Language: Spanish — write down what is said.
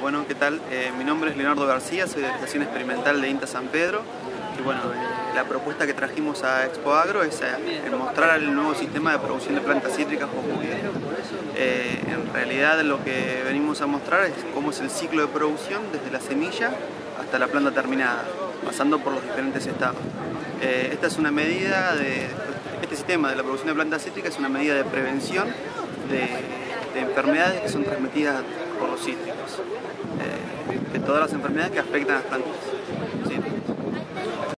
Bueno, ¿qué tal? Mi nombre es Leonardo García, soy de la Estación Experimental de INTA San Pedro. Y bueno, la propuesta que trajimos a Expo Agro es mostrar el nuevo sistema de producción de plantas cítricas Homogeneous. En realidad lo que venimos a mostrar es cómo es el ciclo de producción desde la semilla hasta la planta terminada, pasando por los diferentes estados. Esta es una medida este sistema de la producción de plantas cítricas es una medida de prevención de enfermedades que son transmitidas por los cítricos, de todas las enfermedades que afectan a las plantas.